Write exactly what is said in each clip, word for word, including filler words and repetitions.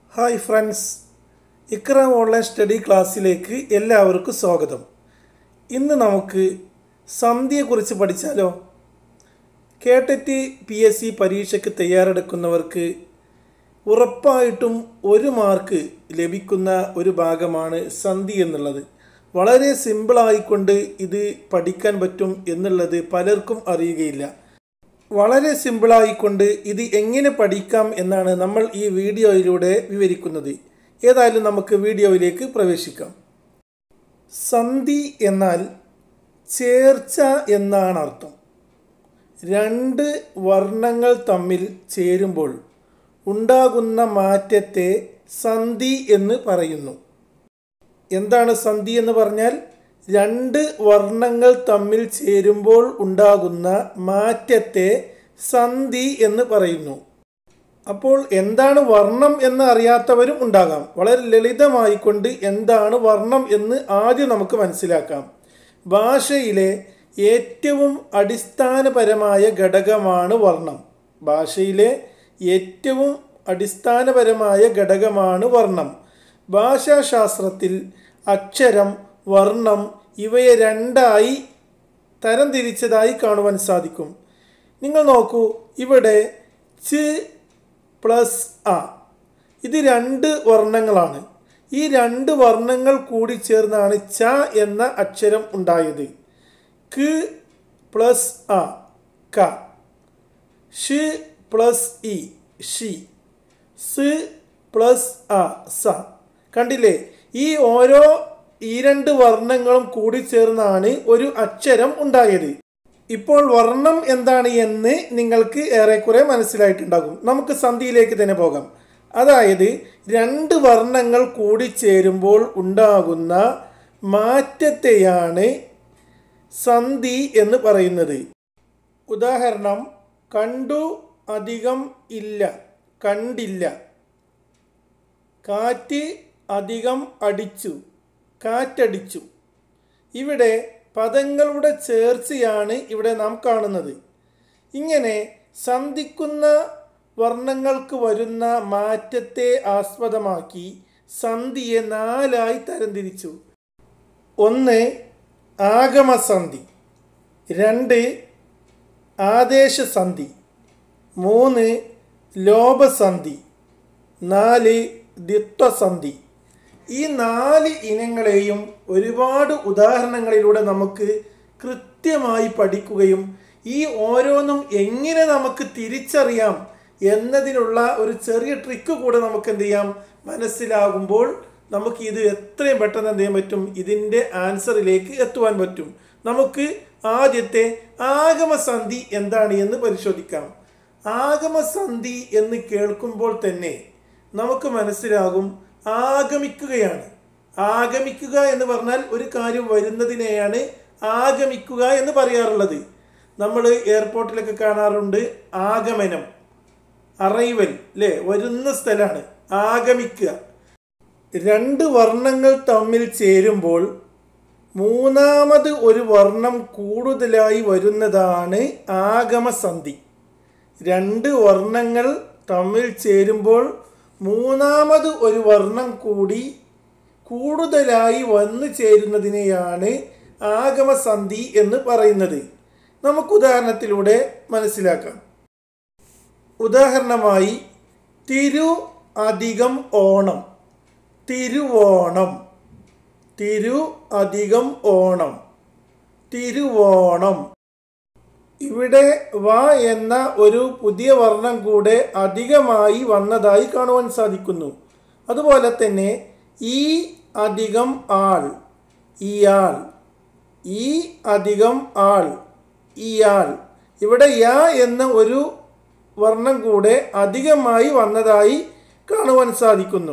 Hi friends, Iqra online study ക്ലാസ്സിലേക്ക് എല്ലാവർക്കും സ്വാഗതം. ഇന്ന് നമുക്ക് സന്ധിയെക്കുറിച്ച് പഠിച്ചാലോ? കേട്ടറ്റ് പി എസ് സി പരീക്ഷയ്ക്ക് തയ്യാറെടുക്കുന്നവർക്ക് ഉറപ്പായിട്ടും ഒരു മാർക്ക് ലഭിക്കുന്ന ഒരു ഭാഗമാണ് സന്ധി എന്നുള്ളത്. വളരെ സിമ്പിളായിക്കൊണ്ട് ഇത് പഠിക്കാൻ പറ്റും എന്നുള്ളത് പലർക്കും അറിയുകയില്ല. വളരെ സിമ്പിളായിക്കൊണ്ട് ഇത് എങ്ങനെ പഠിക്കാം എന്നാണ് നമ്മൾ ഈ വീഡിയോയിലൂടെ വിവരിക്കുന്നത്. ഏതായാലും നമുക്ക് വീഡിയോയിലേക്ക് പ്രവേശിക്കാം. സന്ധി എന്നാൽ ചേർച്ച എന്നാണ് അർത്ഥം. രണ്ട് വർണ്ണങ്ങൾ തമ്മിൽ ചേരുമ്പോൾ ഉണ്ടാകുന്ന മാറ്റത്തെ സന്ധി എന്ന് പറയുന്നു. എന്താണ് സന്ധി എന്ന് പറഞ്ഞാൽ? രണ്ട് വർണ്ണങ്ങൾ തമ്മിൽ ചേരുമ്പോൾ ഉണ്ടാകുന്ന മാറ്റത്തെ സന്ധി എന്ന് പറയുന്നു. അപ്പോൾ എന്താണ് വർണ്ണം എന്ന് അറിയാത്തവരും ഉണ്ടാകാം. വളരെ ലളിതമായിക്കൊണ്ട് എന്താണ് വർണ്ണം എന്ന് ആദ്യം നമുക്ക് മനസ്സിലാക്കാം. ഭാഷയിലെ ഏറ്റവും അടിസ്ഥാനപരമായ ഘടകമാണ് വർണ്ണം. ഭാഷയിലെ ഏറ്റവും അടിസ്ഥാനപരമായ ഘടകമാണ് വർണ്ണം. ഭാഷാശാസ്ത്രത്തിൽ അക്ഷരം, വർണ്ണം ഇവയെ രണ്ടായി തരംതിരിച്ചതായി കാണുവാൻ സാധിക്കും. നിങ്ങൾ നോക്കൂ, ഇവിടെ ച് പ്ലസ് അ, ഇത് രണ്ട് വർണ്ണങ്ങളാണ്. ഈ രണ്ട് വർണ്ണങ്ങൾ കൂടി ചേർന്നാണ് ച എന്ന അക്ഷരം ഉണ്ടായത്. ക് പ്ലസ് അ ക, ഷ് പ്ലസ് ഇ ഷി, സ് പ്ലസ് അ സ. കണ്ടില്ലേ? ഈ ഓരോ ഈ രണ്ട് വർണ്ണങ്ങളും കൂടി ചേർന്നാണ് ഒരു അക്ഷരം ഉണ്ടായത്. ഇപ്പോൾ വർണ്ണം എന്താണ് എന്ന് നിങ്ങൾക്ക് ഏറെക്കുറെ മനസ്സിലായിട്ടുണ്ടാകും. നമുക്ക് സന്ധിയിലേക്ക് തന്നെ പോകാം. അതായത് രണ്ട് വർണ്ണങ്ങൾ കൂടി ചേരുമ്പോൾ ഉണ്ടാകുന്ന മാറ്റത്തെയാണ് സന്ധി എന്ന് പറയുന്നത്. ഉദാഹരണം: കണ്ടു അധികം ഇല്ല, കണ്ടില്ല. കാറ്റ് അധികം അടിച്ചു, കാറ്റടിച്ചു. ഇവിടെ പദങ്ങളുടെ ചേർച്ചയാണ് ഇവിടെ നാം കാണുന്നത്. ഇങ്ങനെ സന്ധിക്കുന്ന വർണ്ണങ്ങൾക്ക് വരുന്ന മാറ്റത്തെ ആസ്പദമാക്കി സന്ധിയെ നാലായി തരംതിരിച്ചു. ഒന്ന് ആഗമസന്ധി, രണ്ട് ആദേശസന്ധി, മൂന്ന് ലോപസന്ധി, നാല് ദ്വിത്വസന്ധി. ഈ നാല് ഇനങ്ങളെയും ഒരുപാട് ഉദാഹരണങ്ങളിലൂടെ നമുക്ക് കൃത്യമായി പഠിക്കുകയും ഈ ഓരോന്നും എങ്ങനെ നമുക്ക് തിരിച്ചറിയാം എന്നതിനുള്ള ഒരു ചെറിയ ട്രിക്ക് കൂടെ നമുക്ക് എന്ത് ചെയ്യാം, മനസ്സിലാകുമ്പോൾ നമുക്ക് ഇത് എത്രയും പെട്ടെന്ന് എന്ത് ചെയ്യാൻ പറ്റും, ഇതിൻ്റെ ആൻസറിലേക്ക് എത്തുവാൻ പറ്റും. നമുക്ക് ആദ്യത്തെ ആഗമസന്ധി എന്താണ് എന്ന് പരിശോധിക്കാം. ആഗമസന്ധി എന്ന് കേൾക്കുമ്പോൾ തന്നെ നമുക്ക് മനസ്സിലാകും ആഗമിക്കുകയാണ്. ആഗമിക്കുക എന്ന് പറഞ്ഞാൽ ഒരു കാര്യം വരുന്നതിനെയാണ് ആഗമിക്കുക എന്ന് പറയാറുള്ളത്. നമ്മൾ എയർപോർട്ടിലൊക്കെ കാണാറുണ്ട് ആഗമനം, അറൈവൽ അല്ലേ, വരുന്ന സ്ഥലമാണ് ആഗമിക്കുക. രണ്ട് വർണ്ണങ്ങൾ തമ്മിൽ ചേരുമ്പോൾ മൂന്നാമത് ഒരു വർണ്ണം കൂടുതലായി വരുന്നതാണ് ആഗമസന്ധി. രണ്ട് വർണ്ണങ്ങൾ തമ്മിൽ ചേരുമ്പോൾ മൂന്നാമത് ഒരു വർണ്ണം കൂടി കൂടുതലായി വന്നു ചേരുന്നതിനെയാണ് ആഗമസന്ധി എന്ന് പറയുന്നത്. നമുക്ക് ഉദാഹരണത്തിലൂടെ മനസ്സിലാക്കാം. ഉദാഹരണമായി തിരു അധികം ഓണം, തിരുവോണം. തിരു അധികം ഓണം, തിരുവോണം. ഇവിടെ വ എന്ന ഒരു പുതിയ വർണ്ണം കൂടെ അധികമായി വന്നതായി കാണുവാൻ സാധിക്കുന്നു. അതുപോലെ തന്നെ ഈ അധികം ആൾ, ഇയാൾ. ഈ അധികം ആൾ, ഇയാൾ. ഇവിടെ യ എന്ന ഒരു വർണ്ണം കൂടെ അധികമായി വന്നതായി കാണുവാൻ സാധിക്കുന്നു.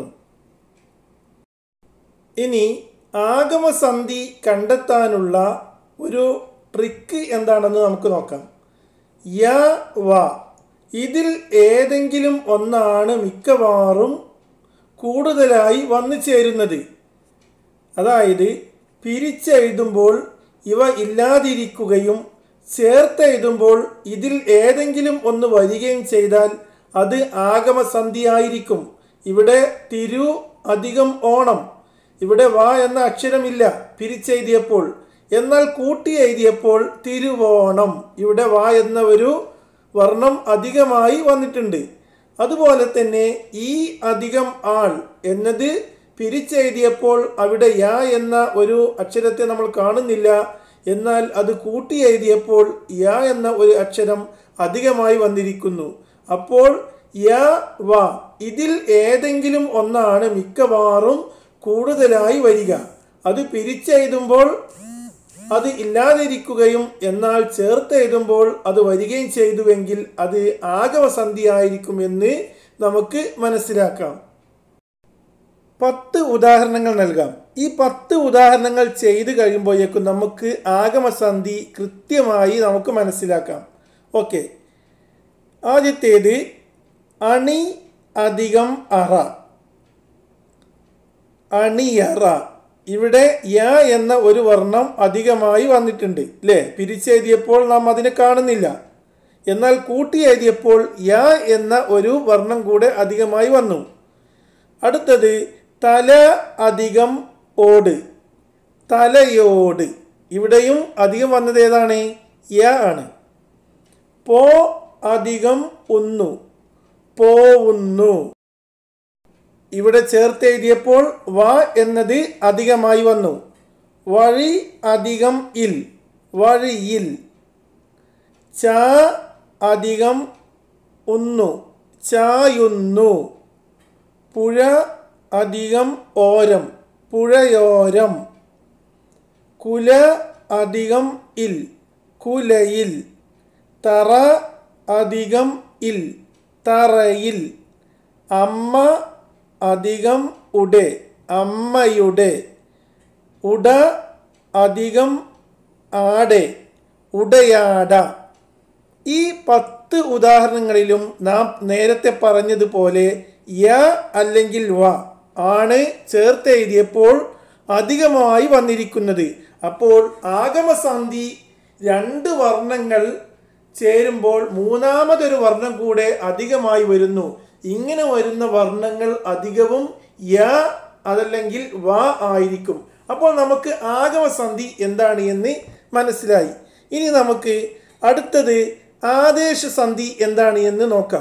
ഇനി ആഗമസന്ധി കണ്ടെത്താനുള്ള ഒരു ട്രിക്ക് എന്താണെന്ന് നമുക്ക് നോക്കാം. യ വ, ഇതിൽ ഏതെങ്കിലും ഒന്നാണ് മിക്കവാറും കൂടുതലായി വന്നു ചേരുന്നത്. അതായത് പിരിച്ചെഴുതുമ്പോൾ ഇവ ഇല്ലാതിരിക്കുകയും ചേർത്തെഴുതുമ്പോൾ ഇതിൽ ഏതെങ്കിലും ഒന്ന് വരികയും ചെയ്താൽ അത് ആഗമസന്ധിയായിരിക്കും. ഇവിടെ തിരു അധികം ഓണം. ഇവിടെ വാ എന്ന അക്ഷരമില്ല പിരിച്ചെഴുതിയപ്പോൾ. എന്നാൽ കൂട്ടി എഴുതിയപ്പോൾ തിരുവോണം. ഇവിടെ വാ എന്ന ഒരു വർണ്ണം അധികമായി വന്നിട്ടുണ്ട്. അതുപോലെ തന്നെ ഈ അധികം ആൾ എന്നത് പിരിച്ചെഴുതിയപ്പോൾ അവിടെ യാ എന്ന ഒരു അക്ഷരത്തെ നമ്മൾ കാണുന്നില്ല. എന്നാൽ അത് കൂട്ടി എഴുതിയപ്പോൾ യാ എന്ന ഒരു അക്ഷരം അധികമായി വന്നിരിക്കുന്നു. അപ്പോൾ യാ വ ഇതിൽ ഏതെങ്കിലും ഒന്നാണ് മിക്കവാറും കൂടുതലായി വരിക. അത് പിരിച്ചെഴുതുമ്പോൾ അത് ഇല്ലാതിരിക്കുകയും എന്നാൽ ചേർത്ത് എഴുതുമ്പോൾ അത് വരികയും ചെയ്തുവെങ്കിൽ അത് ആഗമസന്ധിയായിരിക്കും എന്ന് നമുക്ക് മനസ്സിലാക്കാം. പത്ത് ഉദാഹരണങ്ങൾ നൽകാം. ഈ പത്ത് ഉദാഹരണങ്ങൾ ചെയ്ത് കഴിയുമ്പോഴേക്കും നമുക്ക് ആഗമസന്ധി കൃത്യമായി നമുക്ക് മനസ്സിലാക്കാം. ഓക്കെ, ആദ്യത്തേത് അണി അധികം അറ. അണിയറ. ഇവിടെ യ എന്ന ഒരു വർണ്ണം അധികമായി വന്നിട്ടുണ്ട് അല്ലേ? പിരിച്ചെഴുതിയപ്പോൾ നാം അതിനെ കാണുന്നില്ല. എന്നാൽ കൂട്ടി എഴുതിയപ്പോൾ യ എന്ന ഒരു വർണ്ണം കൂടെ അധികമായി വന്നു. അടുത്തത് തല അധികം ഓട്. തലയോട്. ഇവിടെയും അധികം വന്നത് ഏതാണ്? യ ആണ്. പോ അധികം ഉന്നു. പോവുന്നു. ഇവിടെ ചേർത്ത് എഴുതിയപ്പോൾ വ എന്നത് അധികമായി വന്നു. വഴി അധികം ഇൽ. വഴിയിൽ. ച അധികം ഉന്നു. ചായുന്നു. പുഴ അധികം ഓരം. പുഴയോരം. കുല അധികം ഇൽ. കുലയിൽ. തറ അധികം ഇൽ. തറയിൽ. അമ്മ അധികം ഉടെ. അമ്മയുടെ. ഉട അധികം ആടെ. ഉടയാട. ഈ പത്ത് ഉദാഹരണങ്ങളിലും നാം നേരത്തെ പറഞ്ഞതുപോലെ യ അല്ലെങ്കിൽ വ ആണ് ചേർത്ത് എഴുതിയപ്പോൾ അധികമായി വന്നിരിക്കുന്നത്. അപ്പോൾ ആഗമസന്ധി രണ്ട് വർണ്ണങ്ങൾ ചേരുമ്പോൾ മൂന്നാമതൊരു വർണ്ണം കൂടെ അധികമായി വരുന്നു. ഇങ്ങനെ വരുന്ന വർണ്ണങ്ങൾ അധികവും യ അതല്ലെങ്കിൽ വ ആയിരിക്കും. അപ്പോൾ നമുക്ക് ആഗമസന്ധി എന്താണ് എന്ന് മനസ്സിലായി. ഇനി നമുക്ക് അടുത്തത് ആദേശസന്ധി എന്താണ് എന്ന് നോക്കാം.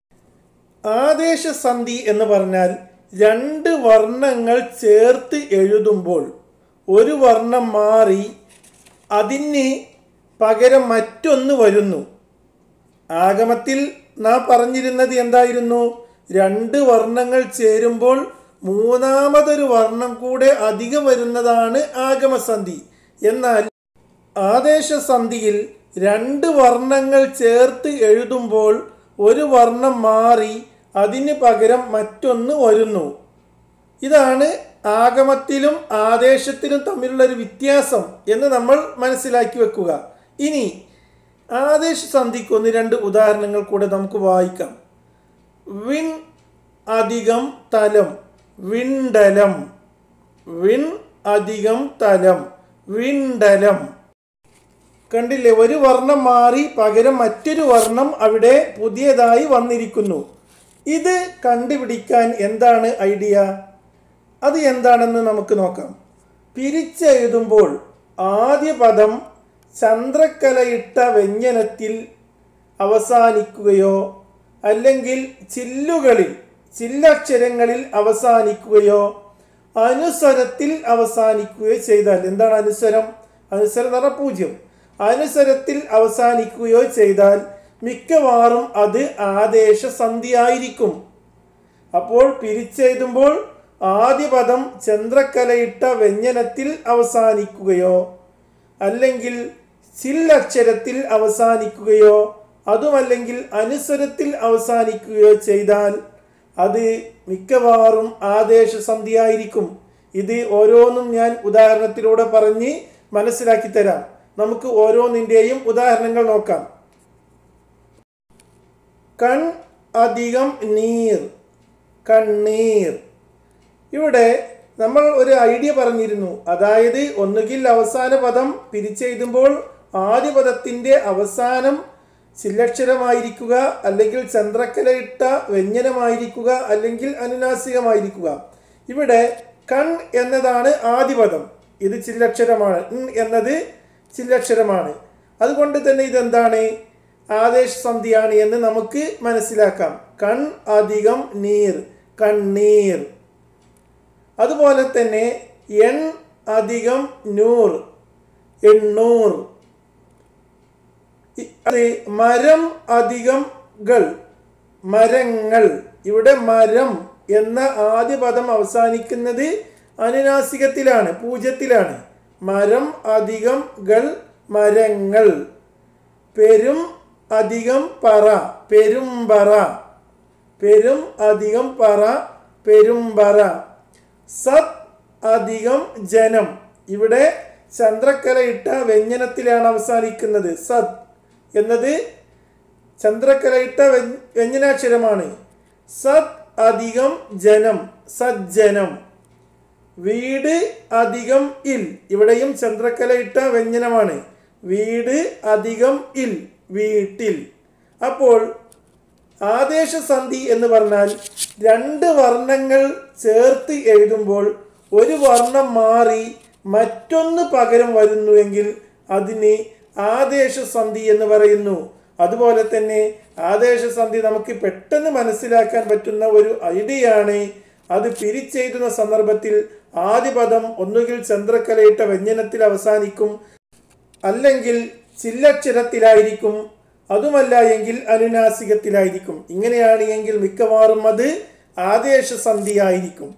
ആദേശസന്ധി എന്ന് പറഞ്ഞാൽ രണ്ട് വർണ്ണങ്ങൾ ചേർത്ത് എഴുതുമ്പോൾ ഒരു വർണ്ണം മാറി അതിന് പകരം മറ്റൊന്ന് വരുന്നു. ആഗമത്തിൽ നാം പറഞ്ഞിരുന്നത് എന്തായിരുന്നു? രണ്ട് വർണ്ണങ്ങൾ ചേരുമ്പോൾ മൂന്നാമതൊരു വർണ്ണം കൂടെ അധികം വരുന്നതാണ് ആഗമസന്ധി. എന്നാൽ ആദേശസന്ധിയിൽ രണ്ട് വർണ്ണങ്ങൾ ചേർത്ത് എഴുതുമ്പോൾ ഒരു വർണ്ണം മാറി അതിന് പകരം മറ്റൊന്ന് വരുന്നു. ഇതാണ് ആഗമത്തിലും ആദേശത്തിലും തമ്മിലുള്ള ഒരു വ്യത്യാസം എന്ന് നമ്മൾ മനസ്സിലാക്കി വെക്കുക. ഇനി ആദേശസന്ധിക്ക് ഒന്ന് രണ്ട് ഉദാഹരണങ്ങൾ കൂടെ നമുക്ക് വായിക്കാം. വിൺ അധികം തലം. വിണ്ടലം. വിൺ അധികം തലം. വിണ്ടലം. കണ്ടില്ലേ? ഒരു വർണ്ണം മാറി പകരം മറ്റൊരു വർണ്ണം അവിടെ പുതിയതായി വന്നിരിക്കുന്നു. ഇത് കണ്ടുപിടിക്കാൻ എന്താണ് ഐഡിയ? അത് എന്താണെന്ന് നമുക്ക് നോക്കാം. പിരിച്ചെഴുതുമ്പോൾ ആദ്യ പദം ചന്ദ്രക്കലയിട്ട വ്യഞ്ജനത്തിൽ അവസാനിക്കുകയോ അല്ലെങ്കിൽ ചില്ലുകളിൽ ചില്ലക്ഷരങ്ങളിൽ അവസാനിക്കുകയോ അനുസ്വരത്തിൽ അവസാനിക്കുകയോ ചെയ്താൽ, എന്താണ് അനുസ്വരം? അനുസ്വരം എന്ന് പറഞ്ഞാൽ പൂജ്യം. അനുസ്വരത്തിൽ അവസാനിക്കുകയോ ചെയ്താൽ മിക്കവാറും അത് ആദേശസന്ധിയായിരിക്കും. അപ്പോൾ പിരിച്ചെഴുതുമ്പോൾ ആദ്യ പദം ചന്ദ്രക്കലയിട്ട വ്യഞ്ജനത്തിൽ അവസാനിക്കുകയോ അല്ലെങ്കിൽ ചില്ലക്ഷരത്തിൽ അവസാനിക്കുകയോ അതുമല്ലെങ്കിൽ അനുസ്വരത്തിൽ അവസാനിക്കുകയോ ചെയ്താൽ അത് മിക്കവാറും ആദേശസന്ധിയായിരിക്കും. ഇത് ഓരോന്നും ഞാൻ ഉദാഹരണത്തിലൂടെ പറഞ്ഞ് മനസ്സിലാക്കി തരാം. നമുക്ക് ഓരോന്നിൻ്റെയും ഉദാഹരണങ്ങൾ നോക്കാം. കൺ അധികം നീർ. കണ്ണീർ. ഇവിടെ നമ്മൾ ഒരു ഐഡിയ പറഞ്ഞിരുന്നു. അതായത് ഒന്നുകിൽ അവസാന പദം പിരിച്ചെഴുതുമ്പോൾ ആദ്യ പദത്തിൻ്റെ അവസാനം ചില്ലക്ഷരമായിരിക്കുക, അല്ലെങ്കിൽ ചന്ദ്രക്കലയിട്ട വ്യഞ്ജനമായിരിക്കുക, അല്ലെങ്കിൽ അനുനാസികമായിരിക്കുക. ഇവിടെ കൺ എന്നതാണ് ആദിപദം, ഇത് ചില്ലക്ഷരമാണ്. ൻ എന്നത് ചില്ലക്ഷരമാണ്. അതുകൊണ്ട് തന്നെ ഇതെന്താണ്? ആദേശ സന്ധിയാണ് എന്ന് നമുക്ക് മനസ്സിലാക്കാം. കൺ അധികം നീർ, കണ്ണീർ. അതുപോലെ തന്നെ എൺ അധികം നൂർ, എണ്ണൂർ. അത് മരം അധികം കൾ, മരങ്ങൾ. ഇവിടെ മരം എന്ന ആദ്യ പദം അവസാനിക്കുന്നത് അനുനാസികത്തിലാണ്, പൂജ്യത്തിലാണ്. മരം അധികം കൾ, മരങ്ങൾ. പെരും അധികം പറ, പെരുമ്പറ. പെരും അധികം പറ, പെരുമ്പറ. സത് അധികം ജനം. ഇവിടെ ചന്ദ്രക്കലയിട്ട വ്യഞ്ജനത്തിലാണ് അവസാനിക്കുന്നത്. സത് എന്നത് ചന്ദ്രക്കലയിട്ട വ്യഞ്ജനാക്ഷരമാണ്. സത് അധികം ജനം, സജ്ജനം. വീട് അധികം ഇൽ. ഇവിടെയും ചന്ദ്രക്കലയിട്ട വ്യഞ്ജനമാണ്. വീട് അധികം ഇൽ, വീട്ടിൽ. അപ്പോൾ ആദേശസന്ധി എന്ന് പറഞ്ഞാൽ രണ്ട് വർണ്ണങ്ങൾ ചേർത്ത് എഴുതുമ്പോൾ ഒരു വർണ്ണം മാറി മറ്റൊന്ന് പകരം വരുന്നുവെങ്കിൽ അതിന് ആദേശസന്ധി എന്ന് പറയുന്നു. അതുപോലെ തന്നെ ആദേശസന്ധി നമുക്ക് പെട്ടെന്ന് മനസ്സിലാക്കാൻ പറ്റുന്ന ഒരു ഐഡിയയാണ്. അത് പിരിച്ചെഴുതുന്ന സന്ദർഭത്തിൽ ആദ്യ പദം ഒന്നുകിൽ ചന്ദ്രക്കലയിട്ട വ്യഞ്ജനത്തിൽ അവസാനിക്കും, അല്ലെങ്കിൽ ചില്ലക്ഷരത്തിലായിരിക്കും, അതുമല്ല എങ്കിൽ അനുനാസികത്തിലായിരിക്കും. ഇങ്ങനെയാണ് എങ്കിൽ മിക്കവാറും അത് ആദേശസന്ധി ആയിരിക്കും.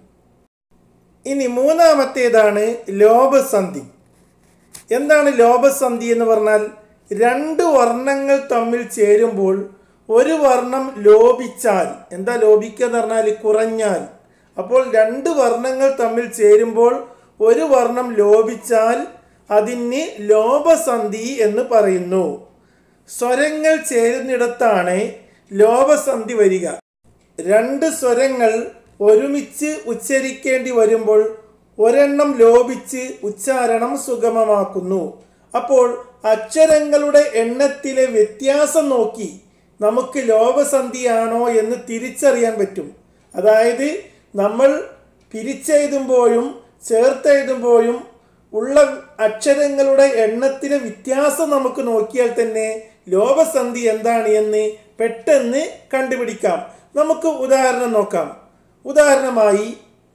ഇനി മൂന്നാമത്തേതാണ് ലോപസന്ധി. എന്താണ് ലോപസന്ധി എന്ന് പറഞ്ഞാൽ? രണ്ട് വർണ്ണങ്ങൾ തമ്മിൽ ചേരുമ്പോൾ ഒരു വർണ്ണം ലോപിച്ചാൽ, എന്താ ലോപിക്കുക എന്ന് പറഞ്ഞാൽ കുറഞ്ഞാൽ. അപ്പോൾ രണ്ട് വർണ്ണങ്ങൾ തമ്മിൽ ചേരുമ്പോൾ ഒരു വർണ്ണം ലോപിച്ചാൽ അതിന് ലോപസന്ധി എന്ന് പറയുന്നു. സ്വരങ്ങൾ ചേരുന്നിടത്താണ് ലോപസന്ധി വരിക. രണ്ട് സ്വരങ്ങൾ ഒരുമിച്ച് ഉച്ചരിക്കേണ്ടി വരുമ്പോൾ ഒരെണ്ണം ലോപിച്ച് ഉച്ചാരണം സുഗമമാക്കുന്നു. അപ്പോൾ അക്ഷരങ്ങളുടെ എണ്ണത്തിലെ വ്യത്യാസം നോക്കി നമുക്ക് ലോപസന്ധിയാണോ എന്ന് തിരിച്ചറിയാൻ പറ്റും. അതായത് നമ്മൾ പിരിച്ചെഴുതുമ്പോഴും ചേർത്തെഴുതുമ്പോഴും ഉള്ള അക്ഷരങ്ങളുടെ എണ്ണത്തിലെ വ്യത്യാസം നമുക്ക് നോക്കിയാൽ തന്നെ ലോപസന്ധി എന്താണ് എന്ന് പെട്ടെന്ന് കണ്ടുപിടിക്കാം. നമുക്ക് ഉദാഹരണം നോക്കാം. ഉദാഹരണമായി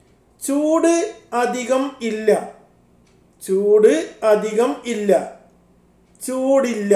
ചൂട് അധികം ഇല്ല, ചൂട് അധികം ഇല്ല, ചൂടില്ല.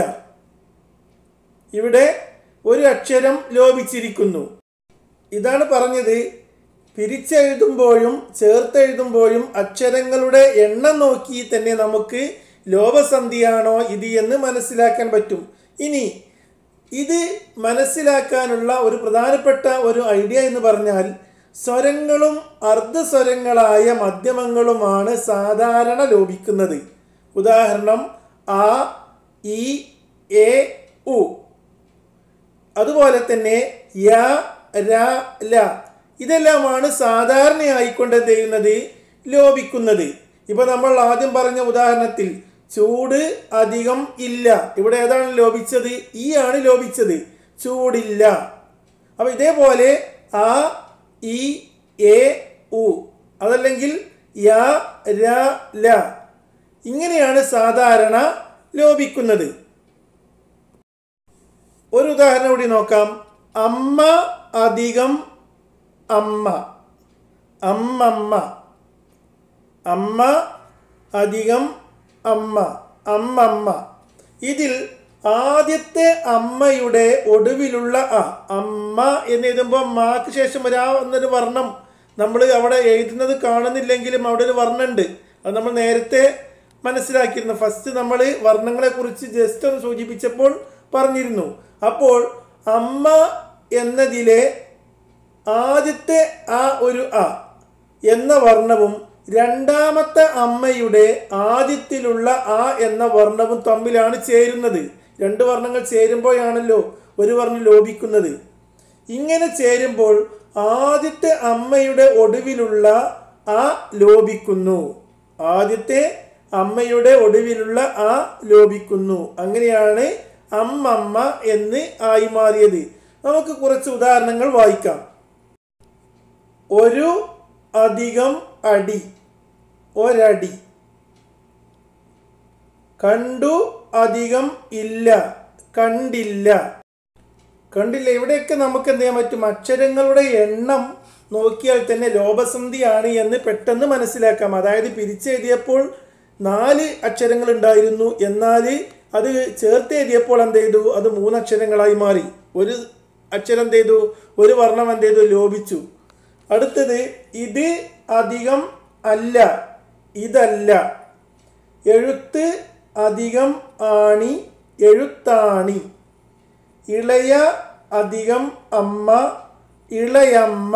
ഇവിടെ ഒരു അക്ഷരം ലോപിച്ചിരിക്കുന്നു. ഇതാണ് പറഞ്ഞത്, പിരിച്ചെഴുതുമ്പോഴും ചേർത്തെഴുതുമ്പോഴും അക്ഷരങ്ങളുടെ എണ്ണം നോക്കി തന്നെ നമുക്ക് ലോപസന്ധിയാണോ ഇത് എന്ന് മനസ്സിലാക്കാൻ പറ്റും. ഇനി ഇത് മനസ്സിലാക്കാനുള്ള ഒരു പ്രധാനപ്പെട്ട ഒരു ഐഡിയ എന്ന് പറഞ്ഞാൽ സ്വരങ്ങളും അർദ്ധസ്വരങ്ങളായ മധ്യമങ്ങളുമാണ് സാധാരണ ലോപിക്കുന്നത്. ഉദാഹരണം ആ, ഇ, എ, ഉ. അതുപോലെ തന്നെ യ, ര, ല. ഇതെല്ലാമാണ് സാധാരണയായിക്കൊണ്ട് എന്ത് ചെയ്യുന്നത്? ലോപിക്കുന്നത്. ഇപ്പൊ നമ്മൾ ആദ്യം പറഞ്ഞ ഉദാഹരണത്തിൽ ചൂട് അധികം ഇല്ല, ഇവിടെ ഏതാണ് ലോപിച്ചത്? ഈ ആണ് ലോപിച്ചത്, ചൂടില്ല. അപ്പൊ ഇതേപോലെ ആ, ഇ, എ, ഉ, അതല്ലെങ്കിൽ യ, ര, ല. ഇങ്ങനെയാണ് സാധാരണ ലോപിക്കുന്നത്. ഒരു ഉദാഹരണം കൂടി നോക്കാം. അമ്മ അധികം അമ്മ, അമ്മമ്മ. അമ്മ അധികം അമ്മ, അമ്മമ്മ. ഇതിൽ ആദ്യത്തെ അമ്മയുടെ ഒടുവിലുള്ള അ, അമ്മ എന്ന് എഴുതുമ്പോൾ മാക്ക് ശേഷം ഒരാ എന്നൊരു വർണ്ണം നമ്മൾ അവിടെ എഴുതുന്നത് കാണുന്നില്ലെങ്കിലും അവിടെ ഒരു വർണ്ണമുണ്ട്. അത് നമ്മൾ നേരത്തെ മനസ്സിലാക്കിയിരുന്നു. ഫസ്റ്റ് നമ്മൾ വർണ്ണങ്ങളെ കുറിച്ച് ജസ്റ്റ് ഒന്ന് സൂചിപ്പിച്ചപ്പോൾ പറഞ്ഞിരുന്നു. അപ്പോൾ അമ്മ എന്നതിലെ ആദ്യത്തെ ആ ഒരു അ എന്ന വർണ്ണവും രണ്ടാമത്തെ അമ്മയുടെ ആദ്യത്തിലുള്ള ആ എന്ന വർണ്ണവും തമ്മിലാണ് ചേരുന്നത്. രണ്ട് വർണ്ണങ്ങൾ ചേരുമ്പോഴാണല്ലോ ഒരു വർണ്ണം ലോപിക്കുന്നത്. ഇങ്ങനെ ചേരുമ്പോൾ ആദ്യത്തെ അമ്മയുടെ ഒടുവിലുള്ള ആ ലോപിക്കുന്നു, ആദ്യത്തെ അമ്മയുടെ ഒടുവിലുള്ള ആ ലോപിക്കുന്നു. അങ്ങനെയാണ് അമ്മമ്മ എന്ന് ആയി മാറിയത്. നമുക്ക് കുറച്ച് ഉദാഹരണങ്ങൾ വായിക്കാം. ഒരു അധികം അടി, ഒരടി. കണ്ടു അധികം ഇല്ല, കണ്ടില്ല. കണ്ടില്ല. ഇവിടെയൊക്കെ നമുക്ക് എന്ത് ചെയ്യാൻ പറ്റും? അക്ഷരങ്ങളുടെ എണ്ണം നോക്കിയാൽ തന്നെ ലോപസന്ധിയാണ് എന്ന് പെട്ടെന്ന് മനസ്സിലാക്കാം. അതായത് പിരിച്ചെഴുതിയപ്പോൾ നാല് അക്ഷരങ്ങൾ ഉണ്ടായിരുന്നു, എന്നാൽ അത് ചേർത്ത് എഴുതിയപ്പോൾ എന്ത് ചെയ്തു? അത് മൂന്നക്ഷരങ്ങളായി മാറി. ഒരു അക്ഷരം എന്ത് ചെയ്തു? ഒരു വർണ്ണം എന്ത് ചെയ്തു? ലോപിച്ചു. അടുത്തത് ഇത് അധികം അല്ല, ഇതല്ല. എഴുത്ത് അധികം ആണി, എഴുത്താണി. ഇളയ അധികം അമ്മ, ഇളയമ്മ.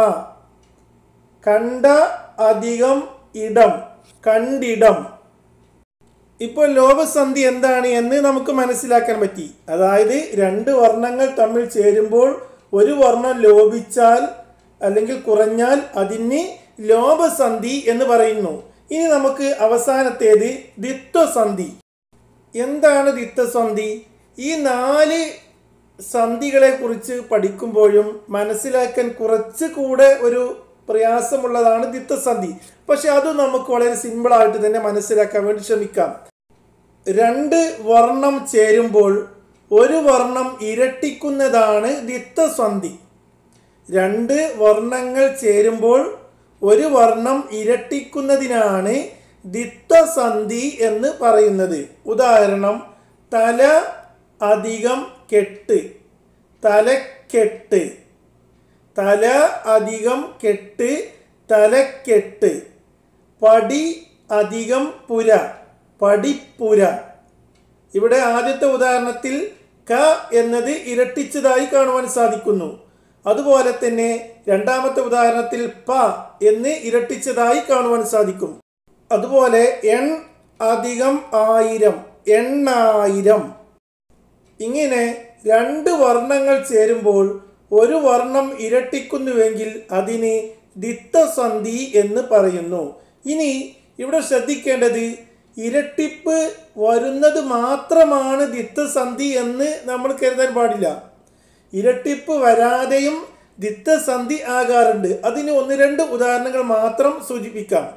കണ്ട അധികം ഇടം, കണ്ടിടം. ഇപ്പോൾ ലോപസന്ധി എന്താണ് എന്ന് നമുക്ക് മനസ്സിലാക്കാൻ പറ്റി. അതായത് രണ്ട് വർണ്ണങ്ങൾ തമ്മിൽ ചേരുമ്പോൾ ഒരു വർണ്ണം ലോപിച്ചാൽ അല്ലെങ്കിൽ കുറഞ്ഞാൽ അതിന് ലോപസന്ധി എന്ന് പറയുന്നു. ഇനി നമുക്ക് അവസാനത്തേത് ദ്വിത്വസന്ധി. എന്താണ് ദ്വിത്വസന്ധി? ഈ നാല് സന്ധികളെ കുറിച്ച് പഠിക്കുമ്പോഴും മനസ്സിലാക്കാൻ കുറച്ച് കൂടെ ഒരു പ്രയാസമുള്ളതാണ് ദ്വിത്വസന്ധി. പക്ഷെ അത് നമുക്ക് വളരെ സിമ്പിളായിട്ട് തന്നെ മനസ്സിലാക്കാൻ വേണ്ടി ശ്രമിക്കാം. രണ്ട് വർണ്ണം ചേരുമ്പോൾ ഒരു വർണ്ണം ഇരട്ടിക്കുന്നതാണ് ദ്വിത്വസന്ധി. രണ്ട് വർണ്ണങ്ങൾ ചേരുമ്പോൾ ഒരു വർണ്ണം ഇരട്ടിക്കുന്നതിനാണ് ദ്വിത്വസന്ധി എന്ന് പറയുന്നത്. ഉദാഹരണം, തല അധികം കെട്ട്, തലക്കെട്ട്. തല അധികം കെട്ട്, തലക്കെട്ട്. പടി അധികം പുര, പടിപ്പുര. ഇവിടെ ആദ്യത്തെ ഉദാഹരണത്തിൽ ക എന്നത് ഇരട്ടിച്ചതായി കാണുവാൻ സാധിക്കുന്നു. അതുപോലെ തന്നെ രണ്ടാമത്തെ ഉദാഹരണത്തിൽ പ എന്ന് ഇരട്ടിച്ചതായി കാണുവാൻ സാധിക്കും. അതുപോലെ എൺ അധികം ആയിരം, എണ്ണായിരം. ഇങ്ങനെ രണ്ട് വർണ്ണങ്ങൾ ചേരുമ്പോൾ ഒരു വർണ്ണം ഇരട്ടിക്കുന്നുവെങ്കിൽ അതിന് ദ്വിത്വസന്ധി എന്ന് പറയുന്നു. ഇനി ഇവിടെ ശ്രദ്ധിക്കേണ്ടത്, ഇരട്ടിപ്പ് വരുന്നത് മാത്രമാണ് ദ്വിത്വസന്ധി എന്ന് നമ്മൾ കരുതാൻ പാടില്ല. ഇരട്ടിപ്പ് വരാതെയും ദ്വിത്വസന്ധി ആകാറുണ്ട്. അതിന് ഒന്ന് രണ്ട് ഉദാഹരണങ്ങൾ മാത്രം സൂചിപ്പിക്കാം.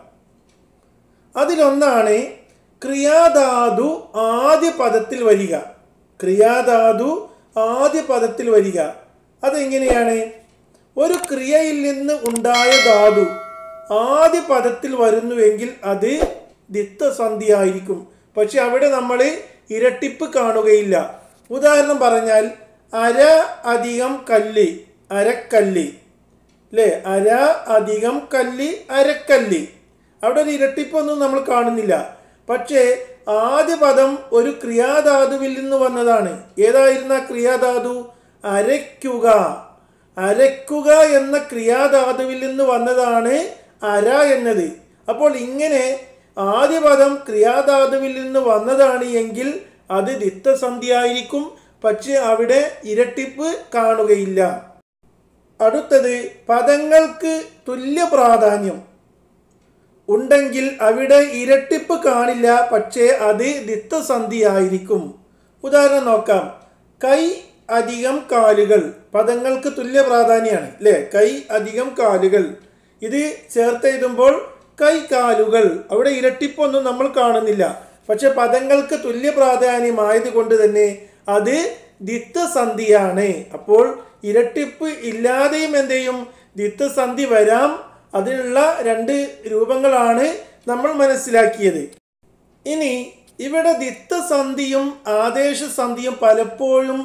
അതിലൊന്നാണ് ക്രിയാധാതു ആദ്യ പദത്തിൽ വരിക. ക്രിയാധാതു ആദ്യ പദത്തിൽ വരിക. അതെങ്ങനെയാണ്? ഒരു ക്രിയയിൽ നിന്ന് ഉണ്ടായ ധാതു ആദ്യ പദത്തിൽ വരുന്നുവെങ്കിൽ അത് ദ്വിത്വസന്ധി ആയിരിക്കും. പക്ഷെ അവിടെ നമ്മൾ ഇരട്ടിപ്പ് കാണുകയില്ല. ഉദാഹരണം പറഞ്ഞാൽ അര അധികം കല്ല്, അരക്കല്ല്. അല്ലേ? അര അധികം കല്ല്, അരക്കല്ല്. അവിടെ ഒരു ഇരട്ടിപ്പൊന്നും നമ്മൾ കാണുന്നില്ല. പക്ഷേ ആദ്യ പദം ഒരു ക്രിയാധാതുവിൽ നിന്ന് വന്നതാണ്. ഏതായിരുന്ന ക്രിയാധാതു? അരയ്ക്കുക. അരയ്ക്കുക എന്ന ക്രിയാധാതുവിൽ നിന്ന് വന്നതാണ് അര എന്നത്. അപ്പോൾ ഇങ്ങനെ ആദ്യ പദം ക്രിയാധാതുവിൽ നിന്ന് വന്നതാണ് എങ്കിൽ അത് ദ്വിത്വസന്ധി ആയിരിക്കും. പക്ഷെ അവിടെ ഇരട്ടിപ്പ് കാണുകയില്ല. അടുത്തത് പദങ്ങൾക്ക് തുല്യ പ്രാധാന്യം ഉണ്ടെങ്കിൽ അവിടെ ഇരട്ടിപ്പ് കാണില്ല, പക്ഷേ അത് ദ്വിത്വസന്ധി ആയിരിക്കും. ഉദാഹരണം നോക്കാം. കൈ അധികം കാലുകൾ. പദങ്ങൾക്ക് തുല്യ പ്രാധാന്യമാണ് അല്ലേ? കൈ അധികം കാലുകൾ. ഇത് ചേർത്ത് എഴുതുമ്പോൾ കൈ കാലുകൾ. അവിടെ ഇരട്ടിപ്പൊന്നും നമ്മൾ കാണുന്നില്ല. പക്ഷെ പദങ്ങൾക്ക് തുല്യ പ്രാധാന്യമായത് കൊണ്ട് തന്നെ അത് ദ്വിത്വസന്ധിയാണ്. അപ്പോൾ ഇരട്ടിപ്പ് ഇല്ലാതെയും എന്ത് ചെയ്യും? ദ്വിത്വസന്ധി വരാം. അതിനുള്ള രണ്ട് രൂപങ്ങളാണ് നമ്മൾ മനസ്സിലാക്കിയത്. ഇനി ഇവിടെ ദ്വിത്വസന്ധിയും ആദേശസന്ധിയും പലപ്പോഴും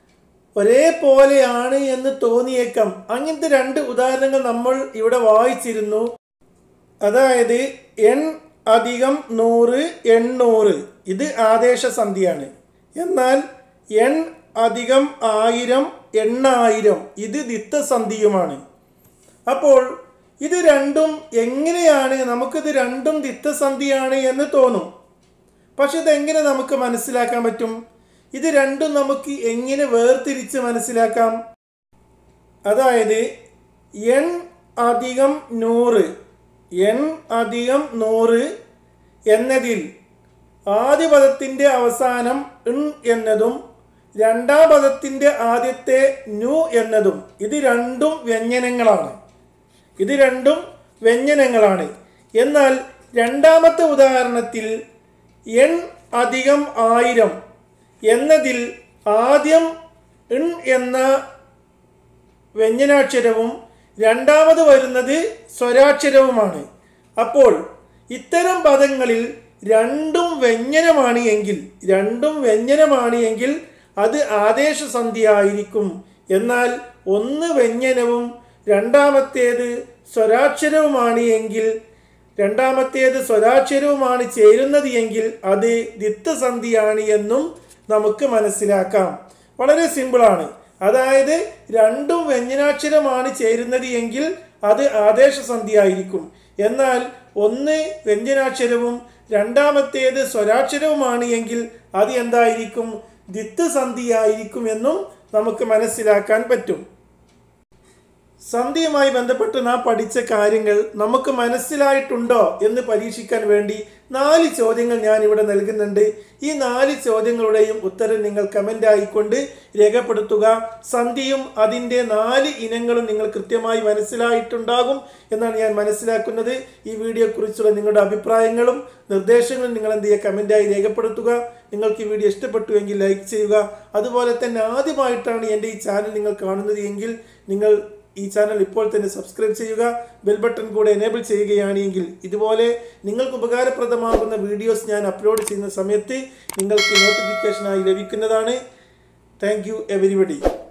ഒരേപോലെയാണ് എന്ന് തോന്നിയേക്കാം. അങ്ങനത്തെ രണ്ട് ഉദാഹരണങ്ങൾ നമ്മൾ ഇവിടെ വായിച്ചിരുന്നു. അതായത് എൺ അധികം നൂറ്, എണ്ണൂറ്. ഇത് ആദേശസന്ധിയാണ്. എന്നാൽ എൺ അധികം ആയിരം, എണ്ണായിരം. ഇത് ദ്വിത്വസന്ധിയുമാണ്. അപ്പോൾ ഇത് രണ്ടും എങ്ങനെയാണ്? നമുക്കിത് രണ്ടും ദ്വിത്വസന്ധിയാണ് എന്ന് തോന്നും. പക്ഷെ ഇതെങ്ങനെ നമുക്ക് മനസ്സിലാക്കാൻ പറ്റും? ഇത് രണ്ടും നമുക്ക് എങ്ങനെ വേർതിരിച്ച് മനസ്സിലാക്കാം? അതായത് എൺ അധികം നൂറ്, എൺ അധികം നൂറ് എന്നതിൽ ആദ്യ പദത്തിൻ്റെ അവസാനം ഇൺ എന്നതും രണ്ടാം പദത്തിൻ്റെ ആദ്യത്തെ നു എന്നതും ഇത് രണ്ടും വ്യഞ്ജനങ്ങളാണ്. ഇത് രണ്ടും വ്യഞ്ജനങ്ങളാണ്. എന്നാൽ രണ്ടാമത്തെ ഉദാഹരണത്തിൽ എൺ അധികം ആയിരം എന്നതിൽ ആദ്യം ഇൺ എന്ന വ്യഞ്ജനാക്ഷരവും രണ്ടാമത് വരുന്നത് സ്വരാക്ഷരവുമാണ്. അപ്പോൾ ഇത്തരം പദങ്ങളിൽ രണ്ടും വ്യഞ്ജനമാണ് എങ്കിൽ രണ്ടും വ്യഞ്ജനമാണ് എങ്കിൽ അത് ആദേശസന്ധിയായിരിക്കും. എന്നാൽ ഒന്ന് വ്യഞ്ജനവും രണ്ടാമത്തേത് സ്വരാക്ഷരവുമാണ് എങ്കിൽ രണ്ടാമത്തേത് സ്വരാക്ഷരവുമാണ് ചേരുന്നത് എങ്കിൽ അത് ദിത്തസന്ധിയാണ് എന്നും നമുക്ക് മനസ്സിലാക്കാം. വളരെ സിമ്പിളാണ്. അതായത് രണ്ടും വ്യഞ്ജനാക്ഷരമാണ് ചേരുന്നത് എങ്കിൽ അത് ആദേശസന്ധിയായിരിക്കും. എന്നാൽ ഒന്ന് വ്യഞ്ജനാക്ഷരവും രണ്ടാമത്തേത് സ്വരാക്ഷരവുമാണ് എങ്കിൽ അത് എന്തായിരിക്കും? ദിത്തസന്ധിയായിരിക്കും എന്നും നമുക്ക് മനസ്സിലാക്കാൻ പറ്റും. സന്ധിയുമായി ബന്ധപ്പെട്ട് നാം പഠിച്ച കാര്യങ്ങൾ നമുക്ക് മനസ്സിലായിട്ടുണ്ടോ എന്ന് പരീക്ഷിക്കാൻ വേണ്ടി നാല് ചോദ്യങ്ങൾ ഞാൻ ഇവിടെ നൽകുന്നുണ്ട്. ഈ നാല് ചോദ്യങ്ങളുടെയും ഉത്തരം നിങ്ങൾ കമൻ്റ് ആയിക്കൊണ്ട് രേഖപ്പെടുത്തുക. സന്ധിയും അതിൻ്റെ നാല് ഇനങ്ങളും നിങ്ങൾ കൃത്യമായി മനസ്സിലായിട്ടുണ്ടാകും എന്നാണ് ഞാൻ മനസ്സിലാക്കുന്നത്. ഈ വീഡിയോയെക്കുറിച്ചുള്ള നിങ്ങളുടെ അഭിപ്രായങ്ങളും നിർദ്ദേശങ്ങളും നിങ്ങൾ എന്ത് ചെയ്യുക? കമൻ്റായി രേഖപ്പെടുത്തുക. നിങ്ങൾക്ക് ഈ വീഡിയോ ഇഷ്ടപ്പെട്ടുവെങ്കിൽ ലൈക്ക് ചെയ്യുക. അതുപോലെ തന്നെ ആദ്യമായിട്ടാണ് എൻ്റെ ഈ ചാനൽ നിങ്ങൾ കാണുന്നത് എങ്കിൽ നിങ്ങൾ ഈ ചാനൽ ഇപ്പോൾ തന്നെ സബ്സ്ക്രൈബ് ചെയ്യുക. ബെൽ ബട്ടൺ കൂടെ എനേബിൾ ചെയ്യുകയാണെങ്കിൽ ഇതുപോലെ നിങ്ങൾക്ക് ഉപകാരപ്രദമാകുന്ന വീഡിയോസ് ഞാൻ അപ്ലോഡ് ചെയ്യുന്ന സമയത്ത് നിങ്ങൾക്ക് നോട്ടിഫിക്കേഷനായി ലഭിക്കുന്നതാണ്. Thank you everybody.